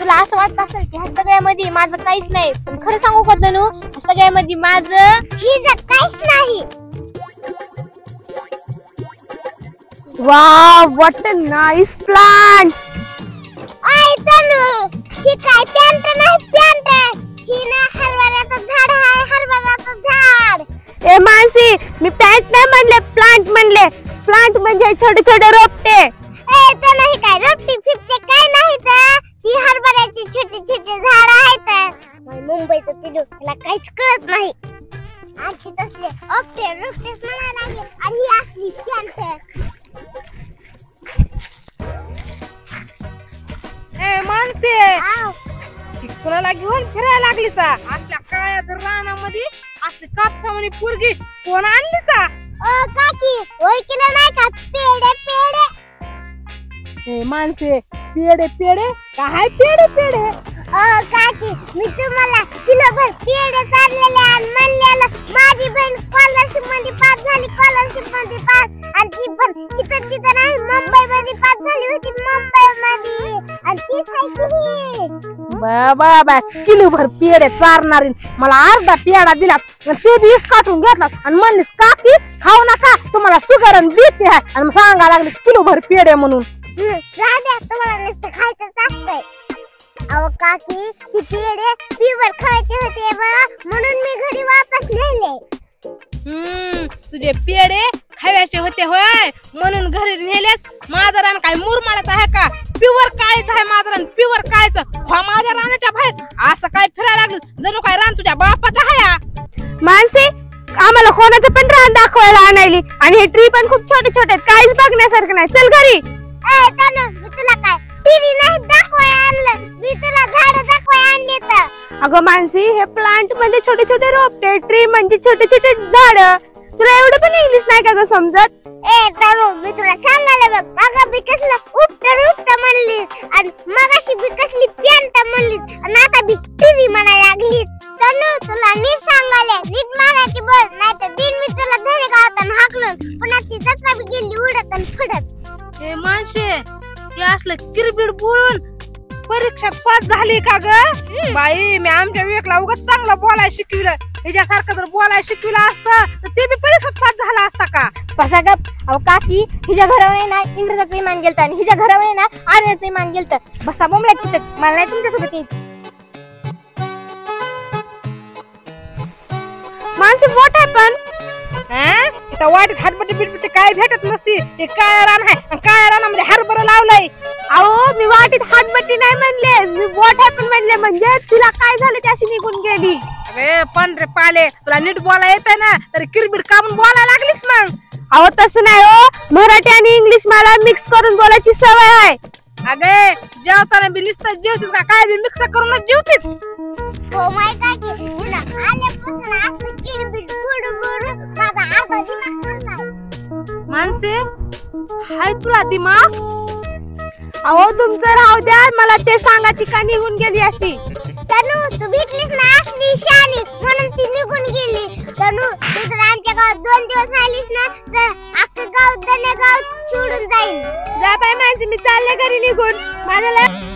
तुला असं वाटत असेल की ह्या सगळ्यामध्ये माझं काहीच नाही, पण खरं सांगू का तनू, ह्या सगळ्यामध्ये माझं काहीच नाही. Wow, what a nice plant. आई तनू, ही काय प्लांट नाही, प्लांट ही ना हरभऱ्याचं झाड आहे, हरभऱ्याचं झाड. ए मानसी, मी प्लांट नाही म्हणले, प्लांट म्हणले. प्लांट म्हणजे छोटे छोटे रोपटे. ए तनू, ही काय रोपटी फिरते काय नाही तर ही हरभऱ्याची छोटी छोटी झाड आहेत. मुंबईचं तिथं त्याला काहीच कळत नाही. आणखी तसले ओपटे रोपटेच म्हणायला लागले आणि ही असली प्लांट. ए मानसी, आव कुणाला घेऊन फिरायला लागली सा? असल्या काळ्या रानामध्ये असली कापसावानी पोरगी कोण आणली सा? ओ काकी, ओळखीला नाही का पेडे पेडे? ए मानसी, पेडे पेडे काय पेडे पेडे? ओ काकी, मी तुम्हाला किलोभर पेडे चाललेले आणि म्हणलेलं माझी बहीण स्कॉलरशिप मध्ये पास झाली, स्कॉलरशिप मध्ये पास, आणि ती पण तिथं नाही, मुंबई मध्ये पास झाली होती, मुंबई मध्ये. आणि ती सांगते बाबा किलोभर पेडे चारणारी मला अर्धा पेडा दिला, ते बी काटून घेतला आणि म्हणलीस काकी खाऊ नका, तुम्हाला शुगर आणि बीपी आहे, आणि सांगा लागली किलोभर पेडे म्हणून. राजा तुम्हाला नुसतं खायचंच असतंय. अहो काकी, ही पेढे प्युअर खायचे होते बा, म्हणून मी घरी वापस नेले. तुझे पेडे खायचे होते होय, म्हणून घरी नेलेस. माझा रान काय मुरमाडाचा आहे का? प्युअर काळीच आहे माझं रान, प्युअर काळीच. माझ्या रानाच्या बाहेर असं काय फिरायला लागलं जणू काय रान तुझ्या बापाचा आहे. मानसी, आम्हाला कोणाचं पण रान दाखवायला आणायली, आणि हे ट्री पण खूप छोटे छोटे, काहीच बघण्यासारखं नाही. चल घरी. ए तनु, मी तुला काय टीव्ही नाही दाखवाय आणलं, मी तुला झाड दाखवाय आणले तर. अगं मानसी, हे प्लांट म्हणजे छोटे छोटे रोपटे, ट्री म्हणजे छोटे छोटे झाड. तुला एवढं पण इंग्लिश नाही का ग समजत? ए तनु, मी तुला सांगायला बघ, मगा बी कसलं उपट म्हणलीस, आणि मगाशी बी कसली प्यांट म्हणलीस, आणि आता बी टीव्ही म्हणायला लागलीस. तनु, तुला नीट सांगायला, नीट मराठी बोल, नाही तर दिन मी तुला धडे गावातून हाकलून पुन्हा ती जत्रा बी गेली उडत आणि फुडत. ए मानसी, हे असलं किरबिड बोलून परीक्षा पास झाली का ग? बाई, मी आमच्या विवेकला उगाच चांगलं बोलायला शिकविलं. हिच्यासारखं जर बोलायला शिकविलं असतं तर ते बी परीक्षेत पास झाला असता का? बसा गप. अहो काकी, हिच्या घरावर ना इंग्रजाचं इमान गेलतं आणि हिच्या घरावर ना आर्याचं इमान गेलतं. बसा बोंबला तिथं, मला नाही तुमच्यासोबत यायचं. Mansi, what happen? त्या वाटीत हातबट्टी बिटबट्टी काय भेटत नसती. ते काळ्या रान आहे, काळ्या रानामध्ये हरभरा लावलाय. अहो, मी वाटीत हातबट्टी नाही म्हणले, मी व्हॉट हॅपन म्हणले. म्हणजे तिला काय झालं ती अशी निघून गेली. अरे पण रे पाले, तुला नीट बोलायला येतंय ना, तरी किरबिट कामून बोलायला लागलीस मग. अहो तसं नाही हो, मराठी आणि इंग्लिश मला मिक्स करून बोलायची सवय आहे. अगे, जेवताना बी नुसतं जेवतीस का काय बी मिक्स करूनच जेवतीस? हो माय काकी, हिला आल्यापासून असं किरबिट बुडू बुडू माझा अर्धा दिमाग फिरलाय. मानसी, हाय तुला दिमाग? अहो तुमचं राहू द्या, मला ते सांगा ती का निघून गेली अशी. तनु, तू भेटलीस ना असली शानी, म्हणून ती निघून गेली. तनु, तू जर आमच्या गावात 2 दिवस राहिलीस ना तर अख्खं गाव दने गाव सोडून जाईल. जा बाय मानसी, मी चालले घरी निघून. माझ्या